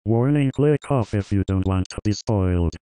Warning, click off if you don't want to be spoiled.